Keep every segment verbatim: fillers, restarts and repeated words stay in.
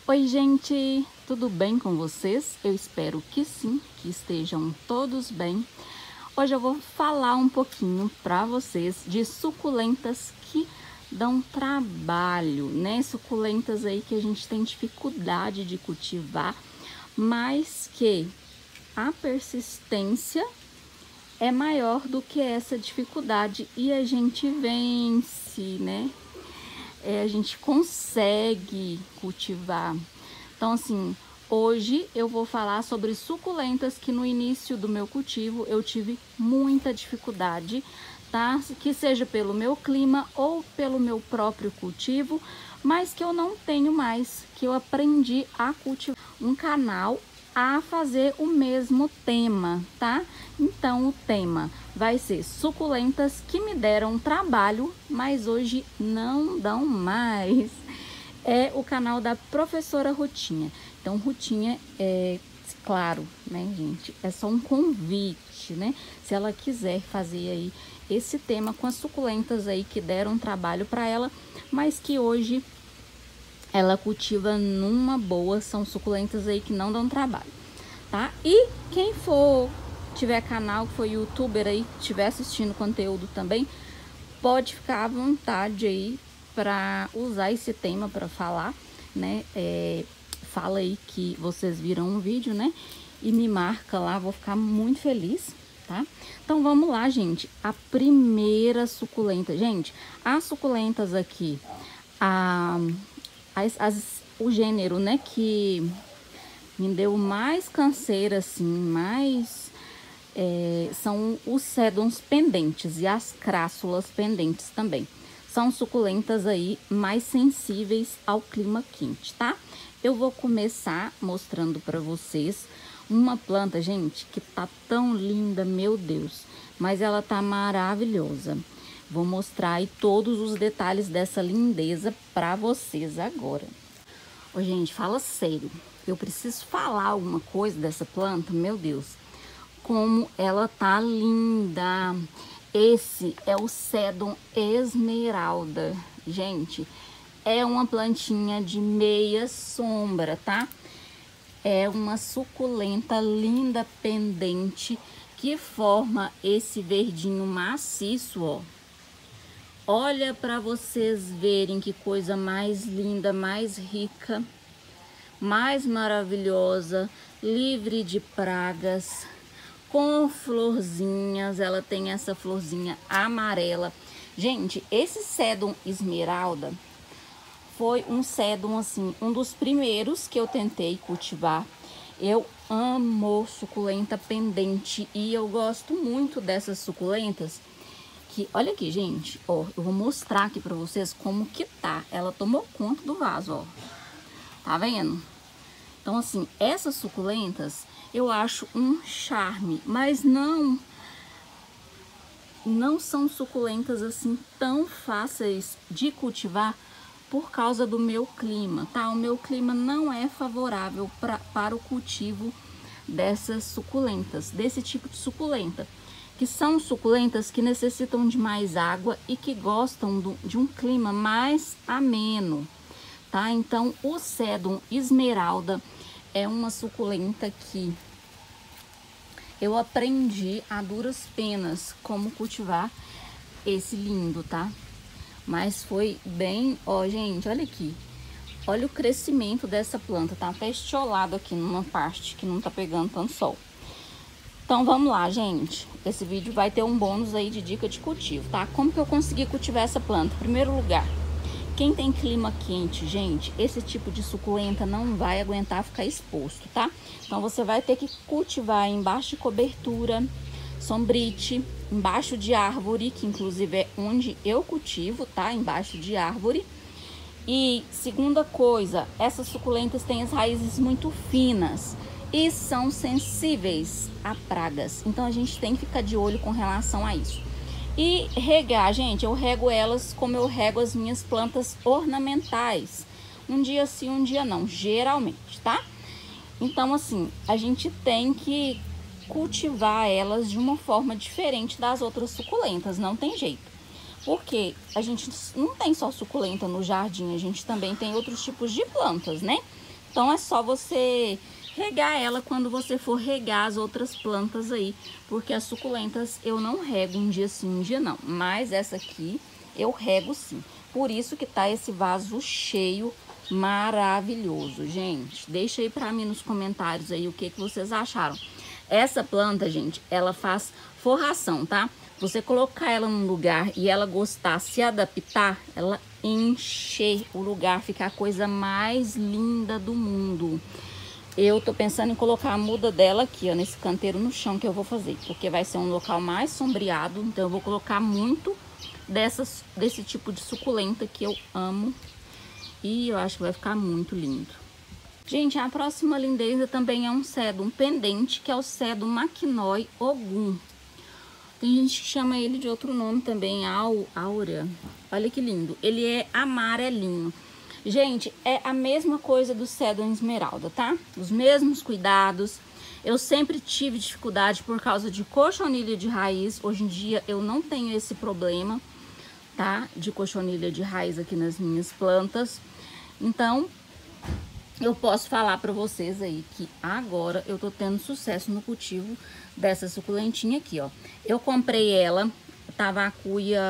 Oi, gente, tudo bem com vocês? Eu espero que sim, que estejam todos bem. Hoje eu vou falar um pouquinho para vocês de suculentas que dão trabalho, né? Suculentas aí que a gente tem dificuldade de cultivar, mas que a persistência é maior do que essa dificuldade e a gente vence, né? É, a gente consegue cultivar. Então, assim, hoje eu vou falar sobre suculentas que no início do meu cultivo eu tive muita dificuldade, tá? Que seja pelo meu clima ou pelo meu próprio cultivo, mas que eu não tenho mais, que eu aprendi a cultivar um canal a fazer o mesmo tema, tá? Então o tema vai ser suculentas que me deram trabalho, mas hoje não dão mais. É o canal da professora Rutinha. Então Rutinha é claro, né, gente? É só um convite, né? Se ela quiser fazer aí esse tema com as suculentas aí que deram trabalho para ela, mas que hoje ela cultiva numa boa, são suculentas aí que não dão trabalho, tá? E quem for, tiver canal, que for youtuber aí, estiver assistindo conteúdo também, pode ficar à vontade aí para usar esse tema para falar, né? É, fala aí que vocês viram um vídeo, né? E me marca lá, vou ficar muito feliz, tá? Então vamos lá, gente. A primeira suculenta, gente, as suculentas aqui, a As, as, o gênero, né, que me deu mais canseira, assim, mais é, são os sédums pendentes e as crássulas pendentes também. São suculentas aí mais sensíveis ao clima quente, tá? Eu vou começar mostrando para vocês uma planta, gente, que tá tão linda, meu Deus, mas ela tá maravilhosa. Vou mostrar aí todos os detalhes dessa lindeza para vocês agora. Ô, gente, fala sério. Eu preciso falar alguma coisa dessa planta, meu Deus. Como ela tá linda. Esse é o Sedum esmeralda. Gente, é uma plantinha de meia sombra, tá? É uma suculenta linda pendente que forma esse verdinho maciço, ó. Olha para vocês verem que coisa mais linda, mais rica, mais maravilhosa, livre de pragas, com florzinhas. Ela tem essa florzinha amarela. Gente, esse Sedum esmeralda foi um sedum, assim, um dos primeiros que eu tentei cultivar. Eu amo suculenta pendente e eu gosto muito dessas suculentas. Que, olha aqui, gente, ó, eu vou mostrar aqui pra vocês como que tá. Ela tomou conta do vaso, ó. Tá vendo? Então, assim, essas suculentas eu acho um charme, mas não não são suculentas assim tão fáceis de cultivar por causa do meu clima, tá? O meu clima não é favorável pra, para o cultivo dessas suculentas, desse tipo de suculenta, que são suculentas que necessitam de mais água e que gostam do, de um clima mais ameno, tá? Então, o Sedum esmeralda é uma suculenta que eu aprendi a duras penas como cultivar esse lindo, tá? Mas foi bem, ó, gente, olha aqui. Olha o crescimento dessa planta, tá até estiolado aqui numa parte que não tá pegando tanto sol. Então vamos lá, gente. Esse vídeo vai ter um bônus aí de dica de cultivo, tá? Como que eu consegui cultivar essa planta? Em primeiro lugar, quem tem clima quente, gente, esse tipo de suculenta não vai aguentar ficar exposto, tá? Então você vai ter que cultivar embaixo de cobertura, sombrite, embaixo de árvore, que inclusive é onde eu cultivo, tá? Embaixo de árvore. E segunda coisa, essas suculentas têm as raízes muito finas e são sensíveis a pragas. Então a gente tem que ficar de olho com relação a isso. E regar, gente, eu rego elas como eu rego as minhas plantas ornamentais. Um dia sim, um dia não, geralmente, tá? Então, assim, a gente tem que cultivar elas de uma forma diferente das outras suculentas, não tem jeito. Porque a gente não tem só suculenta no jardim, a gente também tem outros tipos de plantas, né? Então é só você regar ela quando você for regar as outras plantas aí, porque as suculentas eu não rego um dia sim, um dia não, mas essa aqui eu rego sim. Por isso que tá esse vaso cheio, maravilhoso, gente. Deixa aí pra mim nos comentários aí o que que vocês acharam. Essa planta, gente, ela faz forração, tá? Você colocar ela num lugar e ela gostar, se adaptar, ela encher o lugar, ficar a coisa mais linda do mundo. Eu tô pensando em colocar a muda dela aqui, ó, nesse canteiro no chão que eu vou fazer, porque vai ser um local mais sombreado, então eu vou colocar muito dessas, desse tipo de suculenta que eu amo e eu acho que vai ficar muito lindo. Gente, a próxima lindeza também é um cedo, um pendente, que é o cedo Maquinói Ogum. Tem gente que chama ele de outro nome também, Aura. Olha que lindo, ele é amarelinho. Gente, é a mesma coisa do cedo esmeralda, tá? Os mesmos cuidados. Eu sempre tive dificuldade por causa de cochonilha de raiz. Hoje em dia eu não tenho esse problema, tá? De cochonilha de raiz aqui nas minhas plantas. Então, eu posso falar pra vocês aí que agora eu tô tendo sucesso no cultivo dessa suculentinha aqui, ó. Eu comprei ela, tava a cuia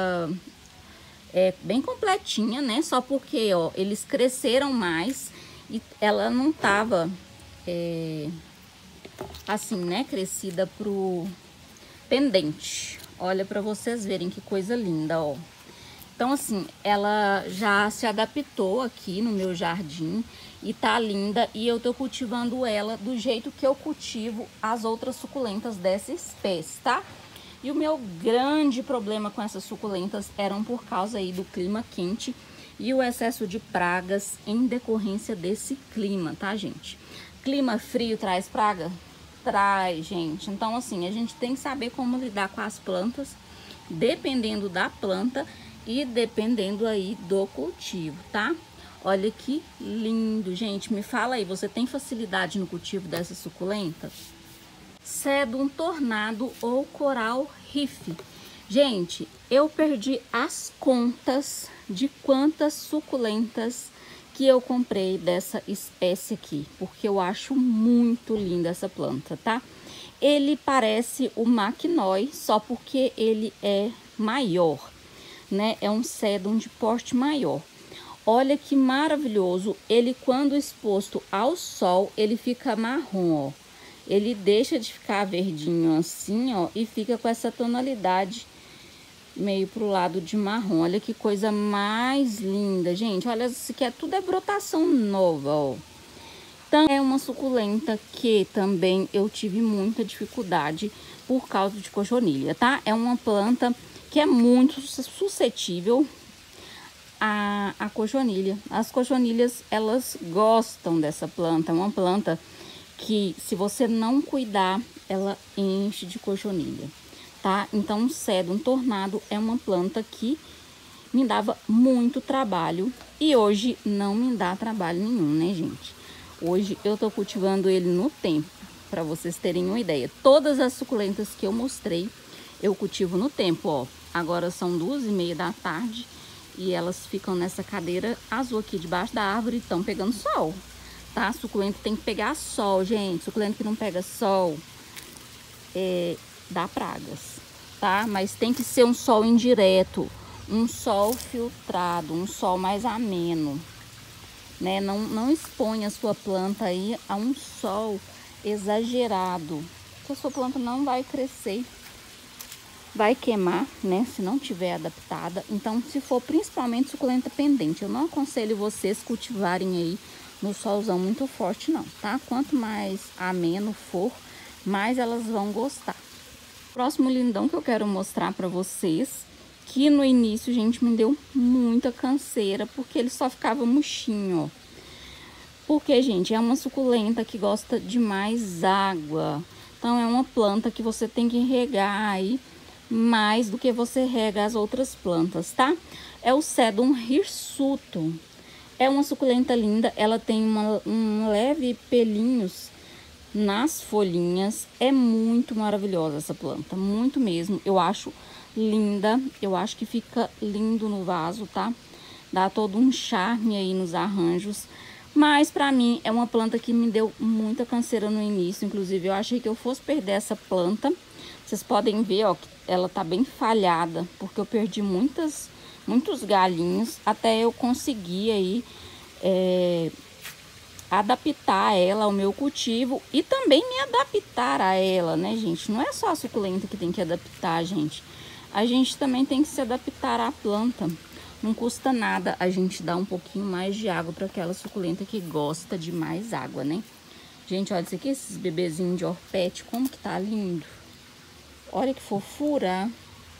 é, bem completinha, né? Só porque, ó, eles cresceram mais e ela não tava, é, assim, né? Crescida pro pendente. Olha pra vocês verem que coisa linda, ó. Então, assim, ela já se adaptou aqui no meu jardim e tá linda. E eu tô cultivando ela do jeito que eu cultivo as outras suculentas dessa espécie, tá? E o meu grande problema com essas suculentas eram por causa aí do clima quente e o excesso de pragas em decorrência desse clima, tá, gente? Clima frio traz praga? Traz, gente. Então, assim, a gente tem que saber como lidar com as plantas, dependendo da planta e dependendo aí do cultivo, tá? Olha que lindo, gente. Me fala aí, você tem facilidade no cultivo dessa suculenta? Cedo Tornado ou Coral Reef. Gente, eu perdi as contas de quantas suculentas que eu comprei dessa espécie aqui, porque eu acho muito linda essa planta, tá? Ele parece o Maquinói, só porque ele é maior, né? É um sedum de porte maior. Olha que maravilhoso. Ele, quando exposto ao sol, ele fica marrom, ó. Ele deixa de ficar verdinho assim, ó, e fica com essa tonalidade meio pro lado de marrom. Olha que coisa mais linda, gente. Olha, isso aqui é tudo é brotação nova, ó. Então, é uma suculenta que também eu tive muita dificuldade por causa de cochonilha, tá? É uma planta que é muito suscetível a, a cochonilha. As cochonilhas, elas gostam dessa planta. É uma planta que, se você não cuidar, ela enche de cochonilha, tá? Então, o Sedum Tornado é uma planta que me dava muito trabalho e hoje não me dá trabalho nenhum, né, gente? Hoje eu tô cultivando ele no tempo, para vocês terem uma ideia. Todas as suculentas que eu mostrei, eu cultivo no tempo, ó. Agora são duas e meia da tarde e elas ficam nessa cadeira azul aqui debaixo da árvore e estão pegando sol, tá? Suculento tem que pegar sol, gente. Suculento que não pega sol é, dá pragas, tá? Mas tem que ser um sol indireto, um sol filtrado, um sol mais ameno, né? Não, não expõe a sua planta aí a um sol exagerado, que a sua planta não vai crescer, vai queimar, né? Se não tiver adaptada. Então, se for principalmente suculenta pendente, eu não aconselho vocês cultivarem aí no solzão muito forte, não, tá? Quanto mais ameno for, mais elas vão gostar. Próximo lindão que eu quero mostrar pra vocês, que no início, gente, me deu muita canseira, porque ele só ficava murchinho, ó. Porque, gente, é uma suculenta que gosta de mais água. Então, é uma planta que você tem que regar aí mais do que você rega as outras plantas, tá? É o Sedum hirsuto. É uma suculenta linda, ela tem uma, um leve pelinhos nas folhinhas. É muito maravilhosa essa planta, muito mesmo. Eu acho linda, eu acho que fica lindo no vaso, tá? Dá todo um charme aí nos arranjos. Mas pra mim é uma planta que me deu muita canseira no início. Inclusive eu achei que eu fosse perder essa planta. Vocês podem ver, ó, que ela tá bem falhada, porque eu perdi muitas, muitos galhinhos até eu conseguir aí é, adaptar ela ao meu cultivo e também me adaptar a ela, né, gente? Não é só a suculenta que tem que adaptar, gente. A gente também tem que se adaptar à planta. Não custa nada a gente dar um pouquinho mais de água para aquela suculenta que gosta de mais água, né? Gente, olha isso aqui, esses bebezinhos de orpete, como que tá lindo. Olha que fofura.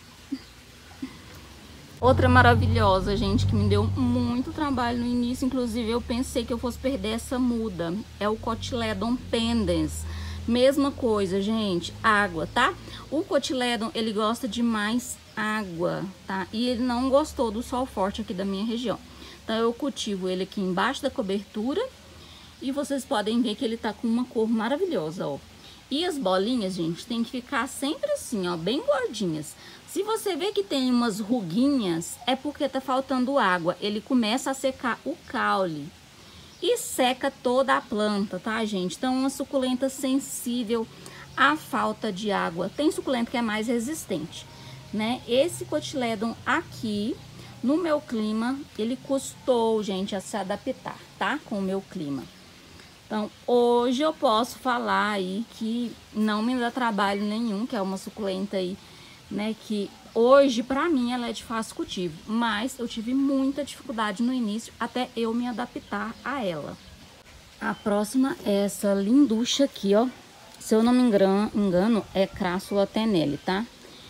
Outra maravilhosa, gente, que me deu muito trabalho no início. Inclusive, eu pensei que eu fosse perder essa muda. É o Cotyledon pendens. Mesma coisa, gente, água, tá? O Cotyledon, ele gosta de mais água, tá? E ele não gostou do sol forte aqui da minha região. Então, eu cultivo ele aqui embaixo da cobertura. E vocês podem ver que ele tá com uma cor maravilhosa, ó. E as bolinhas, gente, tem que ficar sempre assim, ó, bem gordinhas. Se você vê que tem umas ruguinhas, é porque tá faltando água. Ele começa a secar o caule e seca toda a planta, tá, gente? Então, uma suculenta sensível à falta de água. Tem suculenta que é mais resistente, né? Esse Cotyledon aqui, no meu clima, ele custou, gente, a se adaptar, tá? Com o meu clima. Então, hoje eu posso falar aí que não me dá trabalho nenhum, que é uma suculenta aí, né, que hoje pra mim ela é de fácil cultivo, mas eu tive muita dificuldade no início até eu me adaptar a ela. A próxima é essa linducha aqui, ó. Se eu não me engano, é Crassula tenelle, tá?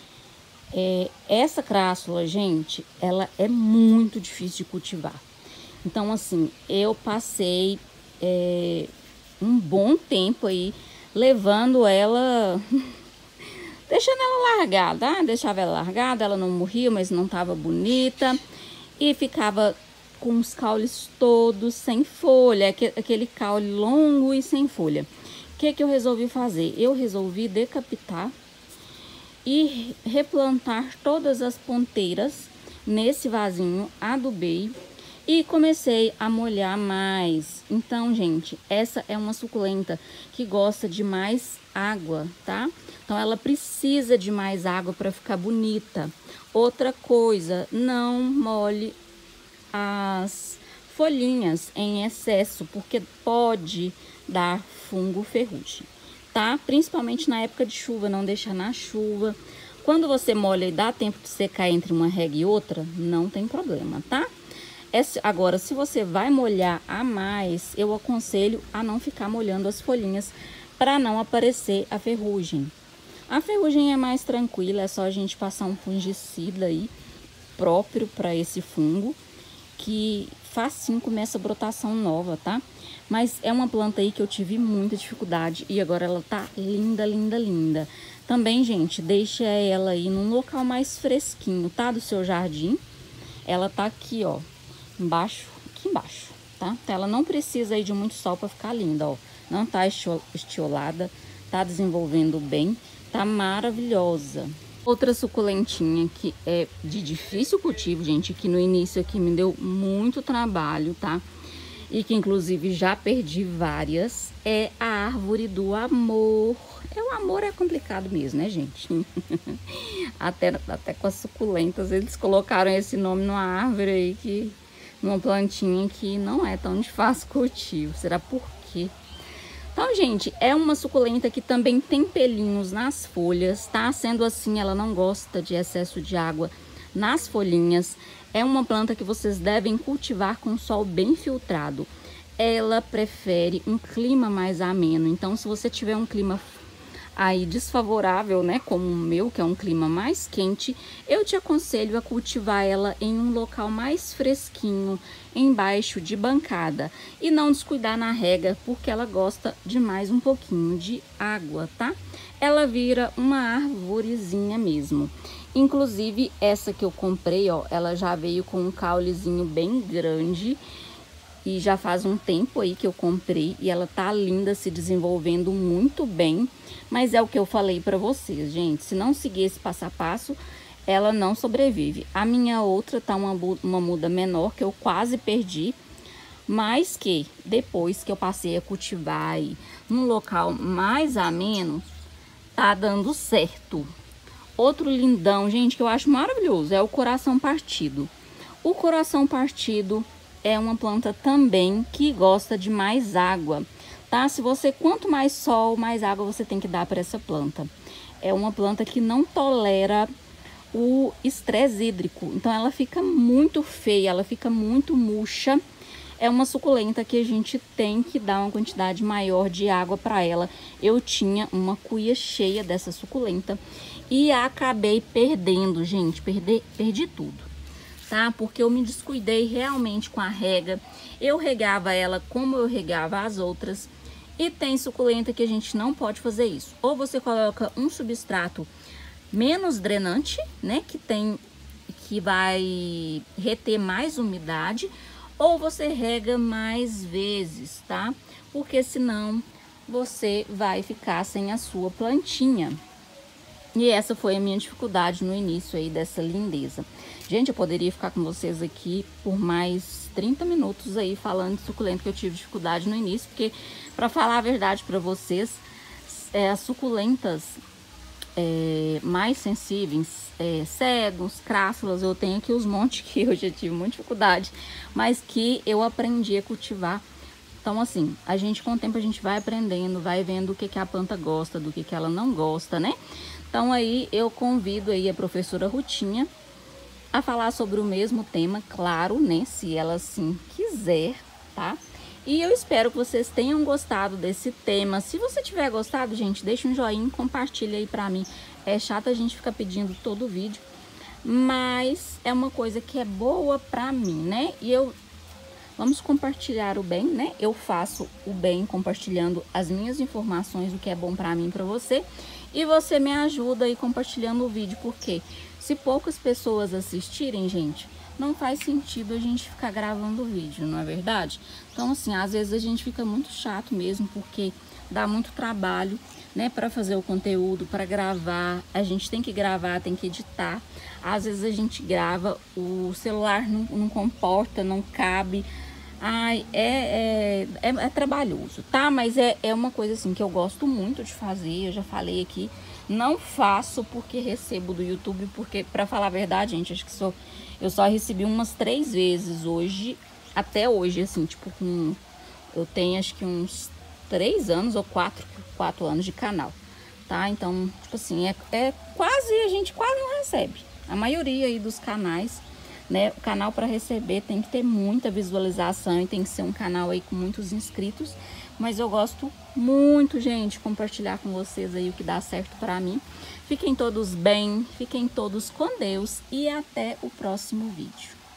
É, essa crassula, gente, ela é muito difícil de cultivar. Então, assim, eu passei é, um bom tempo aí levando ela... deixando ela largada, ah, deixava ela largada, ela não morria, mas não tava bonita. E ficava com os caules todos sem folha, aquele caule longo e sem folha. O que que eu resolvi fazer? Eu resolvi decapitar e replantar todas as ponteiras nesse vasinho, adubei e comecei a molhar mais. Então, gente, essa é uma suculenta que gosta de mais água, tá? Então, ela precisa de mais água para ficar bonita. Outra coisa, não molhe as folhinhas em excesso, porque pode dar fungo ferrugem, tá? Principalmente na época de chuva, não deixar na chuva. Quando você molha e dá tempo de secar entre uma rega e outra, não tem problema, tá? Esse, agora, se você vai molhar a mais, eu aconselho a não ficar molhando as folhinhas para não aparecer a ferrugem. A ferrugem é mais tranquila, é só a gente passar um fungicida aí próprio para esse fungo, que facinho começa a brotação nova, tá? Mas é uma planta aí que eu tive muita dificuldade e agora ela tá linda, linda, linda. Também, gente, deixa ela aí num local mais fresquinho, tá? Do seu jardim. Ela tá aqui, ó, embaixo, aqui embaixo, tá? Então, ela não precisa aí de muito sol para ficar linda, ó. Não tá estiolada, tá desenvolvendo bem, tá maravilhosa. Outra suculentinha que é de difícil cultivo, gente, que no início aqui me deu muito trabalho, tá? E que inclusive já perdi várias, é a árvore do amor. É, o amor é complicado mesmo, né, gente? até, até com as suculentas eles colocaram esse nome numa árvore aí, que, numa plantinha que não é tão de fácil cultivo. Será por quê? Então, gente, é uma suculenta que também tem pelinhos nas folhas, tá? Sendo assim, ela não gosta de excesso de água nas folhinhas. É uma planta que vocês devem cultivar com sol bem filtrado. Ela prefere um clima mais ameno. Então, se você tiver um clima aí desfavorável, né, como o meu, que é um clima mais quente, eu te aconselho a cultivar ela em um local mais fresquinho, embaixo de bancada, e não descuidar na rega, porque ela gosta de mais um pouquinho de água, tá? Ela vira uma arvorezinha mesmo. Inclusive, essa que eu comprei, ó, ela já veio com um caulezinho bem grande, e já faz um tempo aí que eu comprei, e ela tá linda, se desenvolvendo muito bem. Mas é o que eu falei pra vocês, gente, se não seguir esse passo a passo, ela não sobrevive. A minha outra tá uma, uma muda menor, que eu quase perdi. mas que depois que eu passei a cultivar aí num local mais ameno, tá dando certo. Outro lindão, gente, que eu acho maravilhoso é o coração partido. O coração partido é uma planta também que gosta de mais água, tá? Se você, quanto mais sol, mais água você tem que dar para essa planta. É uma planta que não tolera o estresse hídrico, então ela fica muito feia, ela fica muito murcha. É uma suculenta que a gente tem que dar uma quantidade maior de água para ela. Eu tinha uma cuia cheia dessa suculenta e acabei perdendo, gente, perdi, perdi tudo, tá? Porque eu me descuidei realmente com a rega. Eu regava ela como eu regava as outras. E tem suculenta que a gente não pode fazer isso. Ou você coloca um substrato menos drenante, né, que tem que vai reter mais umidade, ou você rega mais vezes, tá? Porque senão você vai ficar sem a sua plantinha. E essa foi a minha dificuldade no início aí dessa lindeza. Gente, eu poderia ficar com vocês aqui por mais trinta minutos aí falando de suculenta que eu tive dificuldade no início, porque, para falar a verdade para vocês, é, as suculentas é, mais sensíveis, é, cedros, crássulas, eu tenho aqui os montes que eu já tive muita dificuldade, mas que eu aprendi a cultivar. Então, assim, a gente com o tempo a gente vai aprendendo, vai vendo o que, que a planta gosta, do que, que ela não gosta, né? Então, aí eu convido aí a professora Rutinha a falar sobre o mesmo tema, claro, né? Se ela assim quiser, tá? E eu espero que vocês tenham gostado desse tema. Se você tiver gostado, gente, deixa um joinha, compartilha aí pra mim. É chato a gente ficar pedindo todo o vídeo, mas é uma coisa que é boa pra mim, né? E eu... Vamos compartilhar o bem, né? Eu faço o bem compartilhando as minhas informações, o que é bom pra mim e pra você. E você me ajuda aí compartilhando o vídeo, porque se poucas pessoas assistirem, gente, não faz sentido a gente ficar gravando o vídeo, não é verdade? Então, assim, às vezes a gente fica muito chato mesmo, porque dá muito trabalho, né, para fazer o conteúdo, para gravar. A gente tem que gravar, tem que editar. Às vezes a gente grava, o celular não, não comporta, não cabe. Ai, é, é, é, é trabalhoso, tá? Mas é, é uma coisa assim que eu gosto muito de fazer, eu já falei aqui. Não faço porque recebo do YouTube, porque, pra falar a verdade, gente, acho que só, eu só recebi umas três vezes hoje, até hoje, assim, tipo, com, eu tenho acho que uns três anos ou quatro, quatro anos de canal, tá? Então, tipo assim, é, é quase, a gente quase não recebe. A maioria aí dos canais, né, o canal para receber tem que ter muita visualização e tem que ser um canal aí com muitos inscritos, mas eu gosto muito, gente, de compartilhar com vocês aí o que dá certo para mim. Fiquem todos bem, fiquem todos com Deus e até o próximo vídeo.